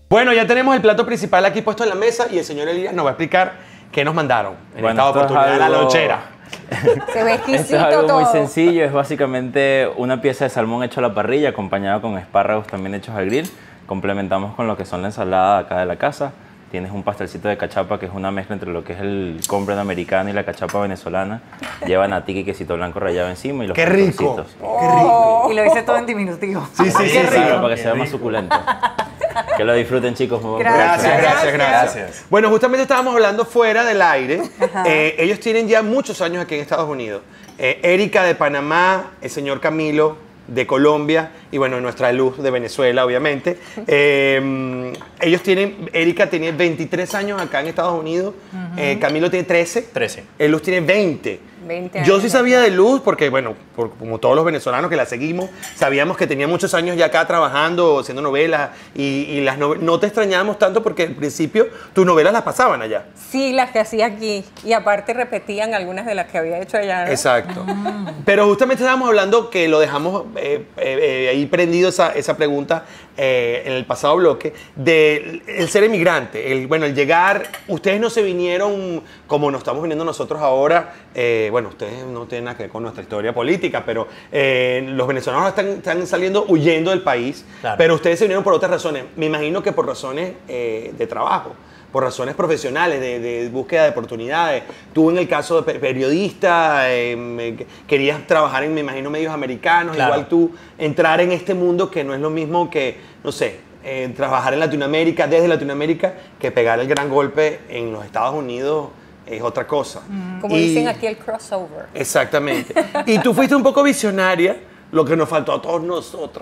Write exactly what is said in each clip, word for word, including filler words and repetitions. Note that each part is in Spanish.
Bueno, ya tenemos el plato principal aquí puesto en la mesa y el señor Elías nos va a explicar qué nos mandaron en Bueno, esta esto es oportunidad, la algo- lonchera. Se ve exquisito Esto es algo todo. muy sencillo, es básicamente una pieza de salmón hecho a la parrilla acompañado con espárragos también hechos al grill. Complementamos con lo que son la ensalada acá de la casa. Tienes un pastelcito de cachapa que es una mezcla entre lo que es el cornbread americano y la cachapa venezolana. Lleva natilla y quesito blanco rallado encima y los ¡Qué rico! pastoncitos. ¡Qué rico! Y lo hice todo en diminutivo. Sí, sí, sí, Sí, sí. claro, para que sea más suculento. Que lo disfruten, chicos. Muy buen Gracias. provecho. Gracias, gracias, gracias. Bueno, justamente estábamos hablando fuera del aire. Ajá. Eh, ellos tienen ya muchos años aquí en Estados Unidos. Eh, Erika de Panamá, el señor Camilo de Colombia y bueno, nuestra Luz de Venezuela, obviamente. Eh, ellos tienen, Erika tiene veintitrés años acá en Estados Unidos, eh, Camilo tiene trece. trece. Eh, Luz tiene veinte. veinte Yo años. sí sabía de Luz porque, bueno, por- como todos los venezolanos que la seguimos, sabíamos que tenía muchos años ya acá trabajando, haciendo novelas y, y las nove- no te extrañábamos tanto porque al principio tus novelas las pasaban allá. Sí, las que hacía aquí. Y aparte repetían algunas de las que había hecho allá, ¿no? Exacto. Pero justamente estábamos hablando que lo dejamos eh, eh, eh, ahí prendido esa, esa pregunta eh, en el pasado bloque, de el ser emigrante, el, bueno, el llegar, ustedes no se vinieron como nos estamos viniendo nosotros ahora, eh, bueno, ustedes no tienen nada que ver con nuestra historia política, pero eh, los venezolanos están, están saliendo huyendo del país, Claro. pero ustedes se vinieron por otras razones, me imagino que por razones eh, de trabajo, por razones profesionales, de, de búsqueda de oportunidades. Tú en el caso de pe- periodista, eh, me- querías trabajar en, me imagino, medios americanos, Claro. igual tú entrar en este mundo que no es lo mismo que, no sé, eh, trabajar en Latinoamérica, desde Latinoamérica, que pegar el gran golpe en los Estados Unidos es otra cosa. Como Y- dicen aquí, el crossover. Exactamente. Y tú fuiste un poco visionaria, lo que nos faltó a todos nosotros.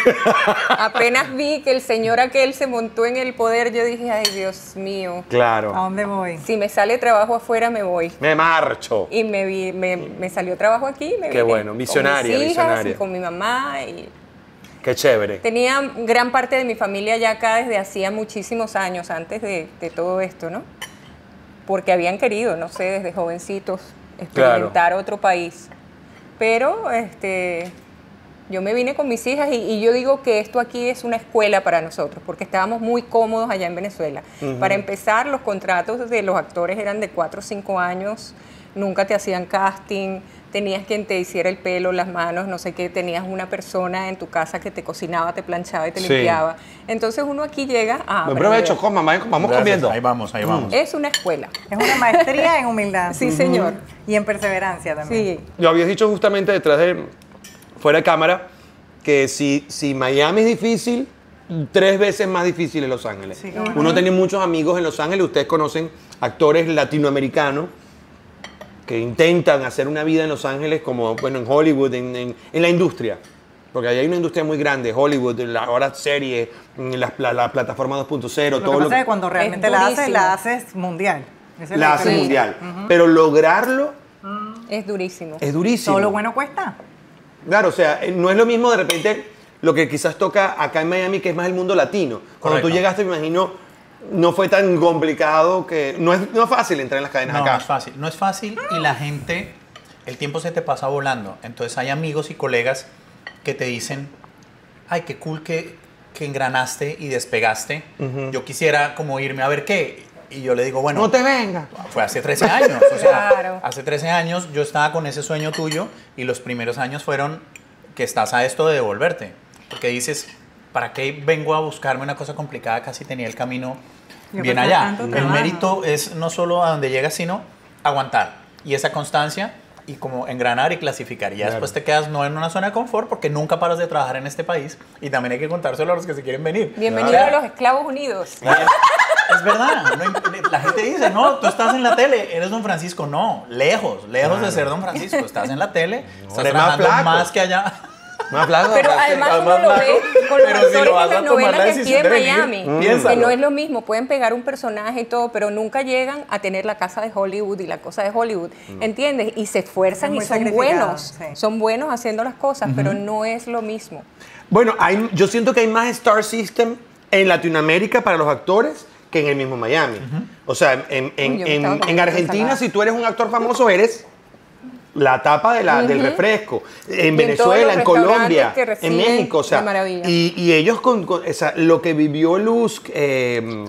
Apenas vi que el señor aquel se montó en el poder, yo dije, ay, Dios mío. Claro. ¿A dónde voy? Si me sale trabajo afuera, me voy. Me marcho. Y me, vi, me, me salió trabajo aquí. Me Qué vine bueno, visionaria, con mis hijas, visionaria. y con mi mamá. Y Qué chévere. tenía gran parte de mi familia ya acá desde hacía muchísimos años, antes de, de todo esto, ¿no? Porque habían querido, no sé, desde jovencitos, experimentar otro país. Pero este, yo me vine con mis hijas y, y yo digo que esto aquí es una escuela para nosotros, porque estábamos muy cómodos allá en Venezuela. Para empezar, los contratos de los actores eran de cuatro o cinco años, nunca te hacían casting, tenías quien te hiciera el pelo, las manos, no sé qué, tenías una persona en tu casa que te cocinaba, te planchaba y te Sí. limpiaba. Entonces uno aquí llega a Buen aprender. provecho, coma, vamos Gracias. comiendo. Ahí vamos, ahí vamos. Es una escuela. Es una maestría en humildad. Sí, señor. Y en perseverancia también. Sí. Lo habías dicho justamente detrás de, fuera de cámara, que si, si Miami es difícil, tres veces más difícil es Los Ángeles. Sí, claro. Uno tiene muchos amigos en Los Ángeles, ustedes conocen actores latinoamericanos que intentan hacer una vida en Los Ángeles como, bueno, en Hollywood, en, en- en la industria. Porque ahí hay una industria muy grande, Hollywood, la, ahora series, la, la, la plataforma dos punto cero, Lo todo que lo pasa es que que cuando realmente Es la haces, durísimo. la haces mundial. Esa es la hace diferencia. mundial. Pero lograrlo Es durísimo. es durísimo. Todo lo bueno cuesta. Claro, o sea, eh, no es lo mismo de repente lo que quizás toca acá en Miami, que es más el mundo latino. Cuando Correcto. tú llegaste, me imagino, no fue tan complicado que... No es, no es fácil entrar en las cadenas No, acá. no es fácil. No es fácil y la gente, el tiempo se te pasa volando. Entonces hay amigos y colegas que te dicen, ay, qué cool que, que engranaste y despegaste. Yo quisiera como irme a ver qué. Y yo le digo, bueno, No te vengas. fue hace trece años. O sea, Claro. hace trece años yo estaba con ese sueño tuyo y los primeros años fueron que estás a esto de devolverte. Porque dices, ¿para qué vengo a buscarme una cosa complicada? Casi tenía el camino Yo bien pensaba allá. tanto El trabajo. mérito es no solo a donde llegas, sino aguantar. Y esa constancia y como engranar y clasificar. Y ya Claro. después te quedas no en una zona de confort porque nunca paras de trabajar en este país. Y también hay que contárselo a los que se quieren venir. Bienvenido Claro. a los Esclavos Unidos. Es verdad, no imp- la gente dice, no, tú estás en la tele, eres Don Francisco. No, lejos, lejos Claro. de ser Don Francisco. Estás en la tele, estás eres más trabajando flaco. más que allá. Más flaco. Pero aparte. además Además, uno lo Marco, ve con los pero si actores lo vas en a las tomar novelas la de aquí decisión en de venir, Miami. mm, Que piénsalo. no es lo mismo, pueden pegar un personaje y todo, pero nunca llegan a tener la casa de Hollywood y la cosa de Hollywood, ¿entiendes? Y se esfuerzan Es y muy son sacrificado, buenos, sí. son buenos haciendo las cosas, pero no es lo mismo. Bueno, hay, yo siento que hay más Star System en Latinoamérica para los actores que en el mismo Miami. O sea, en, en, Uy, yo me en- estaba en comiendo Argentina, ensalada. si tú eres un actor famoso, eres la tapa de la, uh-huh. del refresco, en en Venezuela, en Colombia, en México, o sea, maravilla. y, y ellos con, con o sea, lo que vivió Luz, eh,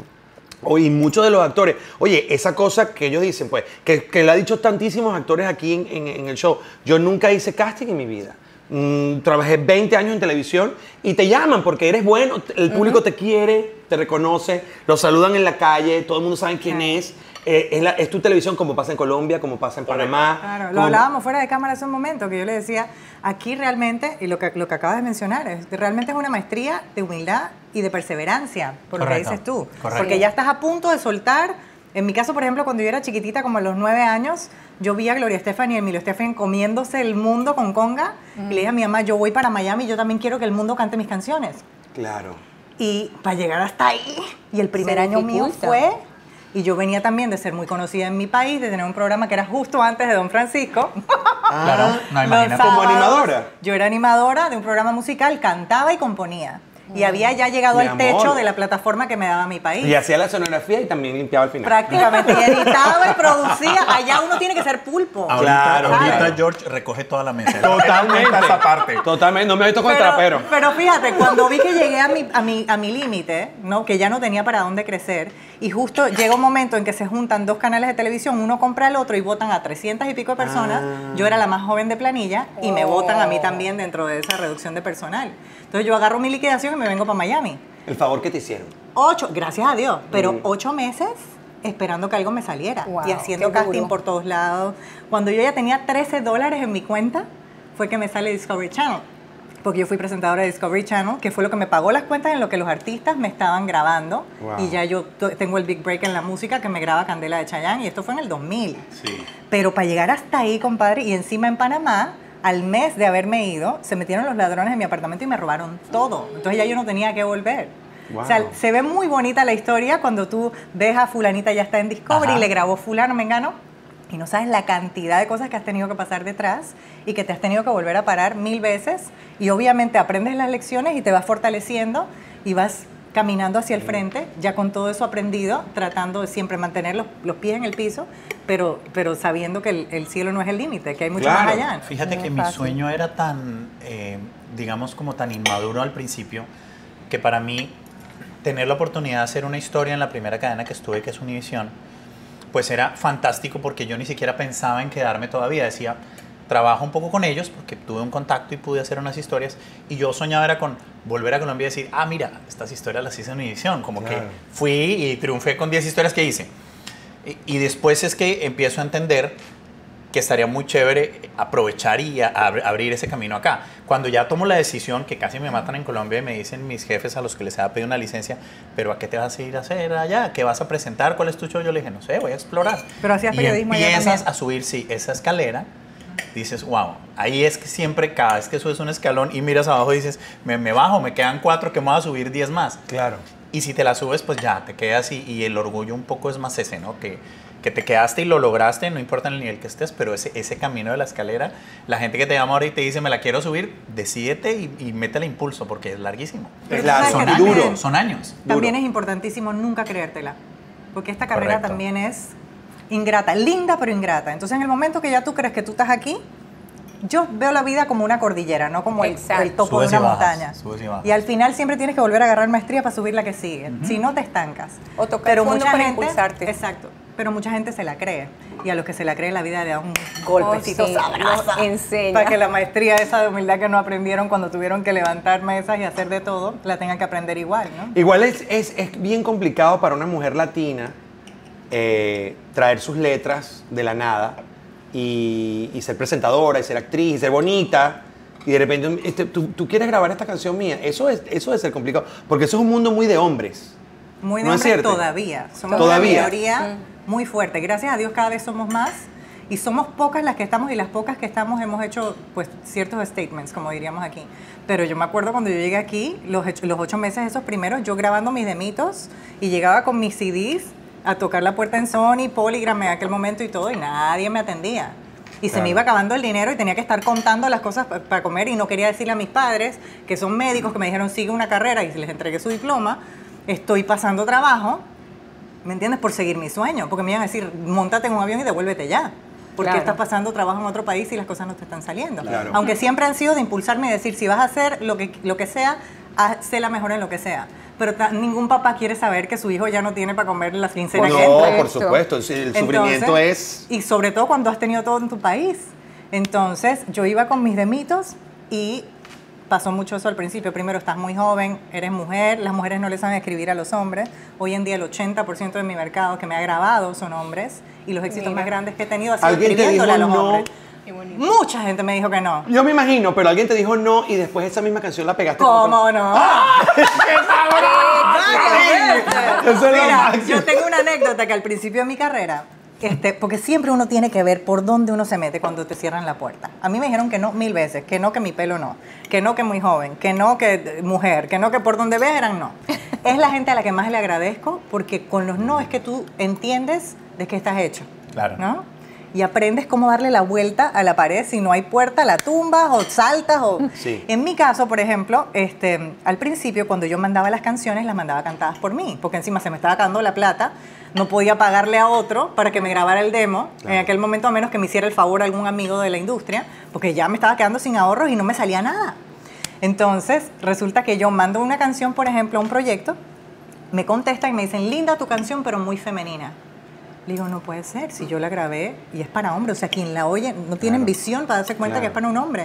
y muchos de los actores, oye, esa cosa que ellos dicen, pues, que, que lo ha dicho tantísimos actores aquí en, en, en el show, yo nunca hice casting en mi vida. Mm, trabajé veinte años en televisión y te llaman porque eres bueno, el público uh-huh. te quiere, te reconoce, lo saludan en la calle, todo el mundo sabe quién uh-huh. es. Eh, es, la, es tu televisión como pasa en Colombia, como pasa en Panamá. Claro, como... lo hablábamos fuera de cámara hace un momento, que yo le decía, aquí realmente, y lo que, lo que acabas de mencionar, es, realmente es una maestría de humildad y de perseverancia, por Correcto. Lo que dices tú. Correcto. Porque ya estás a punto de soltar. En mi caso, por ejemplo, cuando yo era chiquitita, como a los nueve años, yo vi a Gloria Estefan y Emilio Estefan comiéndose el mundo con conga, mm. y le dije a mi mamá, yo voy para Miami, yo también quiero que el mundo cante mis canciones. Claro. Y para llegar hasta ahí, y el primer año mío fue... Y yo venía también de ser muy conocida en mi país, de tener un programa que era justo antes de Don Francisco. Ah, claro, no imagínate. Como animadora. Yo era animadora de un programa musical, cantaba y componía. Y había ya llegado mi al amor. Techo de la plataforma que me daba mi país. Y hacía la sonografía y también limpiaba al final. Prácticamente. Y editaba y producía. Allá uno tiene que ser pulpo. Ahorita, claro, ahorita claro. George recoge toda la mesa. Totalmente. esa parte. Totalmente. No me he visto con el trapero. Pero fíjate, cuando vi que llegué a mi, a mi, a mi límite, ¿no? Que ya no tenía para dónde crecer, y justo llega un momento en que se juntan dos canales de televisión, uno compra el otro y votan a trescientas y pico de personas. Ah. Yo era la más joven de planilla y oh. me votan a mí también dentro de esa reducción de personal. Entonces yo agarro mi liquidación y me vengo para Miami. El favor que te hicieron. Ocho, gracias a Dios, pero mm. ocho meses esperando que algo me saliera. Wow, y haciendo casting duro. Por todos lados. Cuando yo ya tenía trece dólares en mi cuenta, fue que me sale Discovery Channel. Porque yo fui presentadora de Discovery Channel, que fue lo que me pagó las cuentas en lo que los artistas me estaban grabando. Wow. Y ya yo tengo el big break en la música que me graba Candela de Chayanne, y esto fue en el dos mil. Sí. Pero para llegar hasta ahí, compadre, y encima en Panamá, al mes de haberme ido, se metieron los ladrones en mi apartamento y me robaron todo. Entonces ya yo no tenía que volver. Wow. O sea, se ve muy bonita la historia cuando tú ves a fulanita ya está en Discovery. Ajá. Y le grabó fulano, mengano, y no sabes la cantidad de cosas que has tenido que pasar detrás y que te has tenido que volver a parar mil veces, y obviamente aprendes las lecciones y te vas fortaleciendo y vas caminando hacia el frente, ya con todo eso aprendido, tratando de siempre mantener los, los pies en el piso, pero, pero sabiendo que el, el cielo no es el límite, que hay mucho claro. más allá. Fíjate no que mi fácil. Sueño era tan, eh, digamos, como tan inmaduro al principio, que para mí tener la oportunidad de hacer una historia en la primera cadena que estuve, que es Univisión, pues era fantástico, porque yo ni siquiera pensaba en quedarme todavía. Decía, trabajo un poco con ellos porque tuve un contacto y pude hacer unas historias, y yo soñaba era con volver a Colombia y decir, ah, mira, estas historias las hice en Univisión, como claro. que fui y triunfé con diez historias que hice. Y, y después es que empiezo a entender que estaría muy chévere aprovechar y a, a abrir ese camino acá. Cuando ya tomo la decisión, que casi me matan en Colombia, y me dicen mis jefes a los que les había pedido una licencia, pero ¿a qué te vas a ir a hacer allá? ¿Qué vas a presentar? ¿Cuál es tu show? Yo le dije, no sé, voy a explorar. Pero hacías periodismo. Y empiezas a subir, sí, esa escalera, dices, wow, ahí es que siempre, cada vez que subes un escalón y miras abajo, dices, me, me bajo, me quedan cuatro, que me voy a subir diez más. Claro. Y si te la subes, pues ya, te quedas, y, y el orgullo un poco es más ese, ¿no? Que, que te quedaste y lo lograste, no importa el nivel que estés, pero ese, ese camino de la escalera, la gente que te llama ahora y te dice, me la quiero subir, decídete y, y métele impulso, porque es larguísimo. Es largo, son, y duro. Son años. También duro. Es importantísimo nunca creértela, porque esta carrera Correcto. También es ingrata, linda pero ingrata. Entonces en el momento que ya tú crees que tú estás aquí, yo veo la vida como una cordillera, no como el, el topo subes de una y bajas, montaña. Subes y, bajas. Y al final siempre tienes que volver a agarrar maestría para subir la que sigue. Uh-huh. Si no, te estancas. O tocar pero fondo mucha para gente, impulsarte. Exacto. Pero mucha gente se la cree. Y a los que se la cree, la vida le da un golpecito oh, sí, sabroso. Enseña. Para que la maestría esa de humildad que no aprendieron cuando tuvieron que levantar mesas y hacer de todo, la tengan que aprender igual, ¿no? Igual es, es, es bien complicado para una mujer latina eh, traer sus letras de la nada y, y ser presentadora, y ser actriz, y ser bonita, y de repente este, tú, tú quieres grabar esta canción mía. Eso es, eso es ser complicado, porque eso es un mundo muy de hombres. Muy de ¿No hombres es cierto? todavía. Somos ¿Todavía? una mayoría mm. muy fuerte. Gracias a Dios cada vez somos más, y somos pocas las que estamos, y las pocas que estamos hemos hecho pues ciertos statements, como diríamos aquí. Pero yo me acuerdo cuando yo llegué aquí, los, los ocho meses esos primeros, yo grabando mis demitos, y llegaba con mis C Ds a tocar la puerta en Sony, Polygram en aquel momento y todo, y nadie me atendía. Y claro. Se me iba acabando el dinero y tenía que estar contando las cosas para pa comer, y no quería decirle a mis padres, que son médicos, que me dijeron sigue una carrera, y les entregué su diploma, estoy pasando trabajo, ¿me entiendes? Por seguir mi sueño, porque me iban a decir, móntate en un avión y devuélvete ya. ¿Por qué Claro. estás pasando trabajo en otro país y las cosas no te están saliendo? Claro. Aunque siempre han sido de impulsarme y decir, si vas a hacer lo que, lo que sea, sé la mejor en lo que sea. Pero ta- ningún papá quiere saber que su hijo ya no tiene para comer la quincena que No, entra. por supuesto, el Entonces, sufrimiento es... Y sobre todo cuando has tenido todo en tu país. Entonces, yo iba con mis demitos y pasó mucho eso al principio. Primero, estás muy joven, eres mujer, las mujeres no le saben escribir a los hombres. Hoy en día el ochenta por ciento de mi mercado que me ha grabado son hombres y los éxitos Mira. más grandes que he tenido ha sido ¿Alguien te escribiéndole dijo a los no? hombres. Qué bonito. Mucha gente me dijo que no. Yo me imagino, pero alguien te dijo no y después esa misma canción la pegaste. ¿Cómo no? Eso es lo Mira, máximo. yo tengo una anécdota que al principio de mi carrera, este, porque siempre uno tiene que ver por dónde uno se mete cuando te cierran la puerta. A mí me dijeron que no mil veces, que no que mi pelo no, que no que muy joven, que no que mujer, que no que por donde veas eran no. Es la gente a la que más le agradezco porque con los no es que tú entiendes de qué estás hecho. Claro. ¿No? Y aprendes cómo darle la vuelta a la pared. Si no hay puerta, la tumbas o saltas. O... Sí. En mi caso, por ejemplo, este, al principio, cuando yo mandaba las canciones, las mandaba cantadas por mí, porque encima se me estaba acabando la plata, no podía pagarle a otro para que me grabara el demo, Claro. en aquel momento, a menos que me hiciera el favor algún amigo de la industria, porque ya me estaba quedando sin ahorros y no me salía nada. Entonces, resulta que yo mando una canción, por ejemplo, a un proyecto, me contestan y me dicen, linda tu canción, pero muy femenina. Le digo, no puede ser, si yo la grabé y es para hombre, o sea, quien la oye no tienen Claro. visión para darse cuenta Claro. que es para un hombre.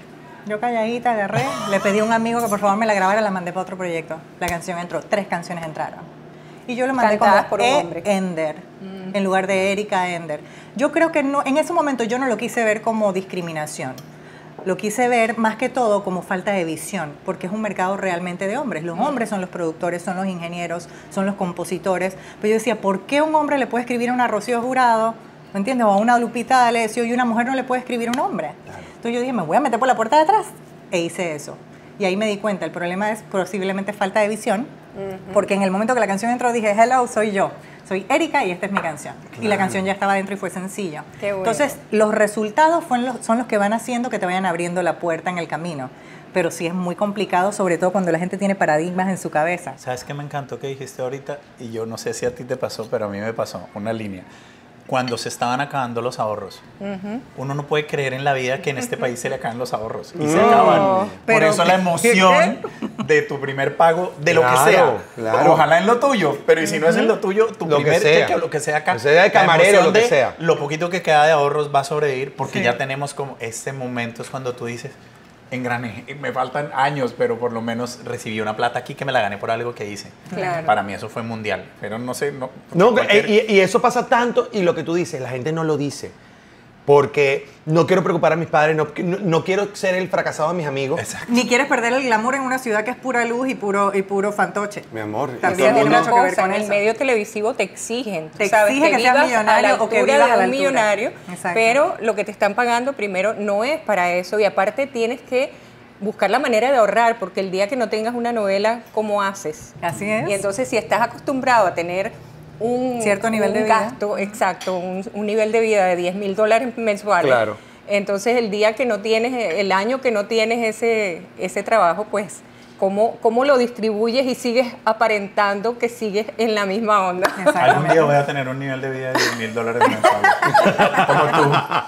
Yo calladita, agarré, le pedí a un amigo que por favor me la grabara, la mandé para otro proyecto. La canción entró, tres canciones entraron. Y yo lo mandé Cantadas como por un E. hombre. Ender, en lugar de Erika Ender. Yo creo que no, en ese momento yo no lo quise ver como discriminación. Lo quise ver más que todo como falta de visión, porque es un mercado realmente de hombres. Los hombres son los productores, son los ingenieros, son los compositores. Pero yo decía, ¿por qué un hombre le puede escribir a una Rocío Jurado, ¿me entiendes? O a una Lupita D'Alessio y una mujer no le puede escribir a un hombre? Entonces yo dije, me voy a meter por la puerta de atrás. E hice eso. Y ahí me di cuenta, el problema es posiblemente falta de visión, porque en el momento que la canción entró dije, hello, soy yo. Soy Erika y esta es mi canción. Y la canción ya estaba dentro y fue sencillo. Qué bueno. Entonces, los resultados fueron los- son los que van haciendo que te vayan abriendo la puerta en el camino. Pero sí es muy complicado, sobre todo cuando la gente tiene paradigmas en su cabeza. ¿Sabes qué me encantó que dijiste ahorita? Y yo no sé si a ti te pasó, pero a mí me pasó una línea. Cuando se estaban acabando los ahorros, uno no puede creer en la vida que en este país se le acaban los ahorros y se acaban. Por pero- eso la emoción de tu primer pago, de lo Claro, que sea. claro. Ojalá en lo tuyo, pero y si no es en lo tuyo, tu Lo que primer sea. cheque o lo que sea acá. Que sea de la camarero, emoción lo que de sea. Lo poquito que queda de ahorros va a sobrevivir porque Sí. ya tenemos como este momento es cuando tú dices, engrané, me faltan años, pero por lo menos recibí una plata aquí que me la gané por algo que hice. Claro. Para mí eso fue mundial, pero no sé, no. No, cualquier- y, y eso pasa tanto y lo que tú dices, la gente no lo dice. Porque no quiero preocupar a mis padres, no, no, no quiero ser el fracasado de mis amigos. Exacto. Ni quieres perder el glamour en una ciudad que es pura luz y puro, y puro fantoche. Mi amor. También eso tiene no- Una mucho que ver cosa, con en el eso. medio televisivo te exigen, tú Te sabes, exige que seas vivas millonario a la o que altura vivas de a la un altura. millonario, Exacto. pero lo que te están pagando primero no es para eso y aparte tienes que buscar la manera de ahorrar porque el día que no tengas una novela, ¿cómo haces? Así es. Y entonces si estás acostumbrado a tener un Cierto nivel un de vida. gasto, exacto, un, un nivel de vida de diez mil dólares mensuales. Claro. Entonces el día que no tienes, el año que no tienes ese, ese trabajo, pues, ¿cómo, ¿cómo lo distribuyes y sigues aparentando que sigues en la misma onda? Algún día Exactamente. voy a tener un nivel de vida de diez mil dólares mensuales. Como tú.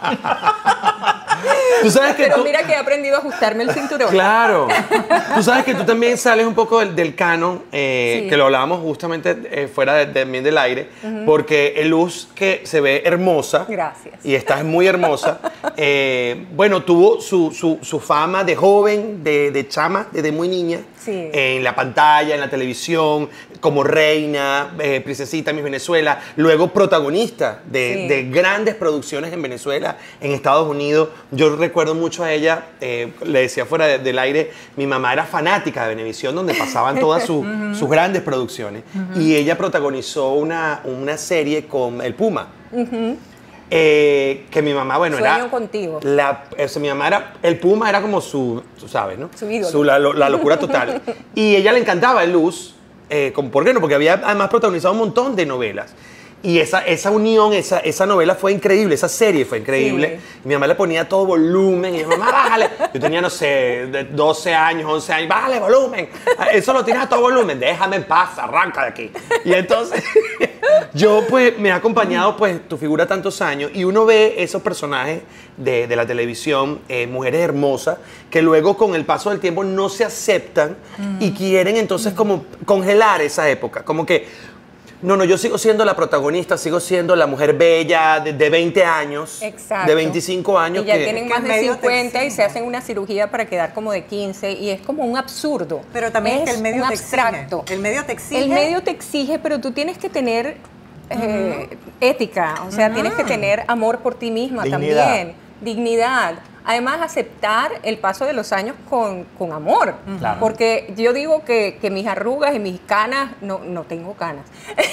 Tú sabes que Pero tú- mira que he aprendido a ajustarme el cinturón. Claro. Tú sabes que tú también sales un poco del, del canon, eh, Sí. que lo hablábamos justamente eh, fuera de- también del aire, porque el Luz que se ve hermosa. Gracias. Y estás muy hermosa. eh, bueno, tuvo su, su, su fama de joven, de, de chama, desde muy niña. Sí. En la pantalla, en la televisión, como reina, eh, princesita Miss Venezuela, luego protagonista de, Sí. de grandes producciones en Venezuela, en Estados Unidos. Yo recuerdo mucho a ella, eh, le decía fuera de- del aire, mi mamá era fanática de Venevisión, donde pasaban todas su- sus grandes producciones. Y ella protagonizó una, una serie con El Puma. Eh, que mi mamá, bueno, Sueño era... contigo. La, o sea, mi mamá era... El Puma era como su... Tú sabes, ¿no? Su ídolo. la, lo- la locura total. Y ella le encantaba el Luz. Eh, como, ¿por qué no? Porque había además protagonizado un montón de novelas. Y esa, esa unión, esa, esa novela fue increíble, esa serie fue increíble. Sí. Y mi mamá le ponía a todo volumen y mi mamá, bájale. Yo tenía, no sé, de doce años, once años, bájale volumen. Eso lo tienes a todo volumen, déjame en paz, arranca de aquí. Y entonces, yo pues me he acompañado pues tu figura tantos años y uno ve esos personajes de, de la televisión, eh, mujeres hermosas, que luego con el paso del tiempo no se aceptan mm. y quieren entonces mm. como congelar esa época, como que no, no, yo sigo siendo la protagonista, sigo siendo la mujer bella de, de veinte años, exacto. de veinticinco años. Y ya que, tienen más de cincuenta y se hacen una cirugía para quedar como de quince y es como un absurdo. Pero también es, es que el medio un te abstracto. exige. El medio te exige. El medio te exige, pero tú tienes que tener eh, uh-huh. ética, o sea, uh-huh. tienes que tener amor por ti misma dignidad. También, dignidad. Además, aceptar el paso de los años con, con amor. Claro. Porque yo digo que, que mis arrugas y mis canas, no, no tengo canas,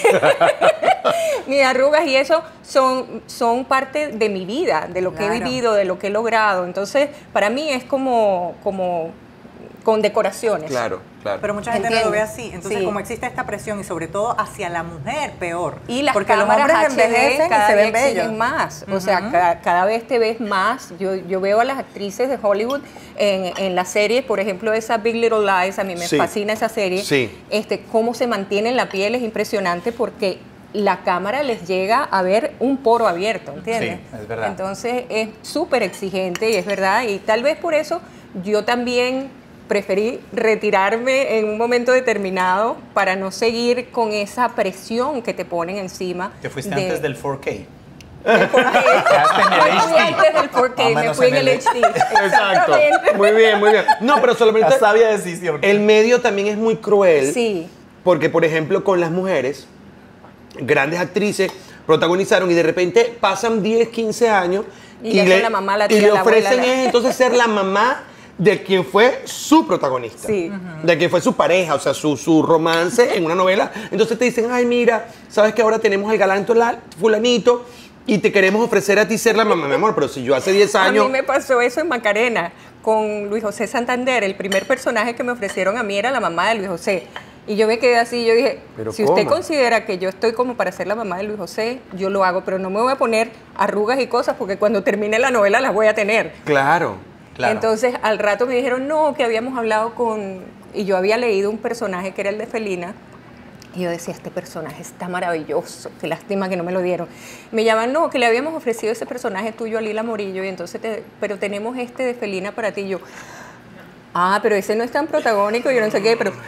mis arrugas y eso son, son parte de mi vida, de lo que claro. he vivido, de lo que he logrado. Entonces, para mí es como, como con decoraciones. Claro, claro. Pero mucha gente no lo ve así. Entonces, sí. como existe esta presión y sobre todo hacia la mujer, peor. Y las porque cámaras los hombres envejecen cada y se ven vez bellos más. Uh-huh. O sea, cada, cada vez te ves más. Yo, yo veo a las actrices de Hollywood en, en las series, por ejemplo, esa Big Little Lies, a mí me sí. fascina esa serie. Sí. Este, cómo se mantienen la piel es impresionante porque la cámara les llega a ver un poro abierto, ¿entiendes? Sí, es verdad. Entonces, es súper exigente y es verdad. Y tal vez por eso yo también preferí retirarme en un momento determinado para no seguir con esa presión que te ponen encima. ¿Te fuiste de, antes del cuatro K? Del cuatro K. Me fui antes del cuatro K, me fui en el H D. Exacto. Muy bien, muy bien. No, pero solamente la sabia decisión. El medio también es muy cruel. Sí. Porque, por ejemplo, con las mujeres, grandes actrices protagonizaron y de repente pasan diez, quince años y, y, le, la mamá, la tía, y le la ofrecen abuela, la... es entonces ser la mamá de quien fue su protagonista, sí. uh-huh. de quien fue su pareja, o sea, su, su romance en una novela. Entonces te dicen, ay, mira, sabes que ahora tenemos al galán fulanito y te queremos ofrecer a ti ser la mamá, mi amor, pero si yo hace diez años... A mí me pasó eso en Macarena con Luis José Santander. El primer personaje que me ofrecieron a mí era la mamá de Luis José. Y yo me quedé así, yo dije, ¿Pero si cómo? usted considera que yo estoy como para ser la mamá de Luis José, yo lo hago, pero no me voy a poner arrugas y cosas porque cuando termine la novela las voy a tener. Claro. Claro. Entonces, al rato me dijeron, no, que habíamos hablado con... Y yo había leído un personaje que era el de Felina. Y yo decía, este personaje está maravilloso. Qué lástima que no me lo dieron. Me llaman, no, que le habíamos ofrecido ese personaje tuyo a Lila Morillo. Y entonces, te, pero tenemos este de Felina para ti. Y yo, ah, pero ese no es tan protagónico. Yo no sé qué, pero...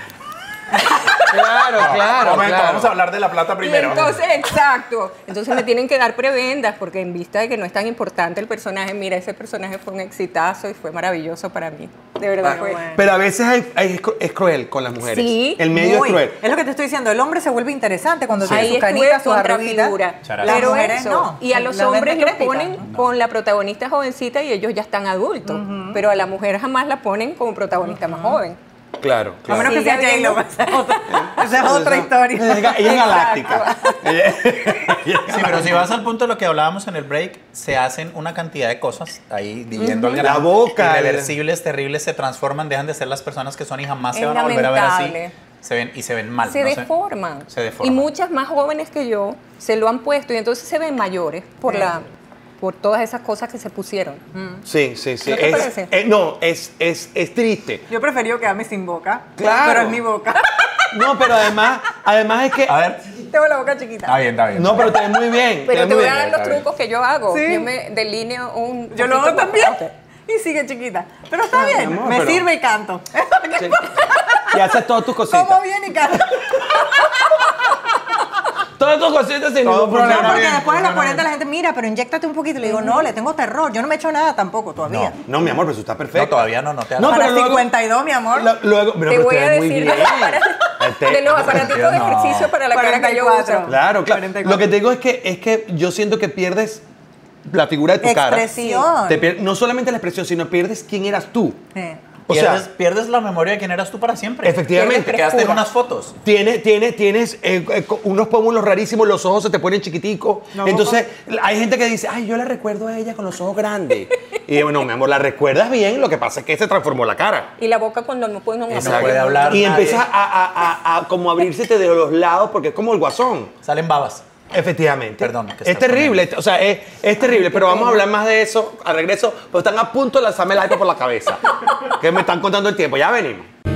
Claro, claro, Momento, claro. vamos a hablar de la plata primero. Y entonces, exacto. Entonces me tienen que dar prebendas porque en vista de que no es tan importante el personaje, mira, ese personaje fue un exitazo y fue maravilloso para mí. De verdad Ah, fue. bueno. Pero a veces hay- hay- es cruel con las mujeres. Sí, el medio Muy. es cruel. Es lo que te estoy diciendo. El hombre se vuelve interesante cuando tiene Ahí sus estuve canitas, sus contra arruguitas. figura. Charazo. Las Pero mujeres eso, no. y a los La ven hombres los decrépita. ponen No. con la protagonista jovencita y ellos ya están adultos. Pero a la mujer jamás la ponen como protagonista más joven. Claro, A claro. menos que Sigue sea J-Lo. habiendo- Esa es otra, esa es otra historia. Ella es galáctica. Sí, pero si vas al punto de lo que hablábamos en el break, se hacen una cantidad de cosas ahí viviendo el La grano. boca, Irreversibles, terribles, se transforman, dejan de ser las personas que son y jamás se Es van a volver a ver así. lamentable. Se ven y se ven mal. Se no deforman. se deforman. Y muchas más jóvenes que yo se lo han puesto y entonces se ven mayores por, la, por todas esas cosas que se pusieron. Sí, sí, sí. ¿No te Es- parece? eh, no, es, es, es triste. Yo preferí quedarme sin boca. Claro. Pero es mi boca. No, pero además, además es que... A ver, Tengo la boca chiquita. está bien, está bien. No, pero te ves muy bien. Pero ves te muy voy a bien. dar los está bien. trucos que yo hago. Sí. Yo me delineo un Yo lo poquito hago también. más. Ok. Y sigue chiquita. Pero está bien. mi amor, me pero- sirve y canto. Sí. Y haces todas tus cositas. Como bien y canto. Todas tus cositas sin Todo ningún problema. No, porque bien, después de los funciona cuarenta bien. la gente, mira, pero inyéctate un poquito. Le digo, no, le tengo terror. Yo no me he hecho nada tampoco todavía. No, mi amor, pero eso está perfecto. No, todavía no, no te No, hagas. Para pero luego- cincuenta y dos, mi amor. Lo- luego, pero Te pero voy te a ves muy decir bien. de los, apara- Este- de los aparaticos de No. ejercicio para la cara que yo cuarenta y cuatro. uso. Claro, claro. cuarenta y cuatro. Lo que te digo es que, es que yo siento que pierdes la figura de tu cara. Expresión. Te pier- no solamente la expresión, sino pierdes quién eras tú. Sí. O pierdes, sea, pierdes la memoria de quién eras tú para siempre. efectivamente. Te quedaste en unas fotos. Tienes, tienes, tienes eh, eh, co- unos pómulos rarísimos, los ojos se te ponen chiquiticos. No, Entonces, hay gente que dice, ay, yo la recuerdo a ella con los ojos grandes. Y bueno, mi amor, la recuerdas bien, lo que pasa es que se transformó la cara. Y la boca cuando no puede no Exacto. puede hablar Y nadie. empieza a, a, a, a como abrírsete de los lados porque es como el guasón. Salen babas. Efectivamente. Perdón. que Es está terrible, poniendo. o sea, es, es terrible, pero vamos a hablar más de eso al regreso, pero están a punto de lanzarme el iPad por la cabeza, que me están contando el tiempo, ya venimos.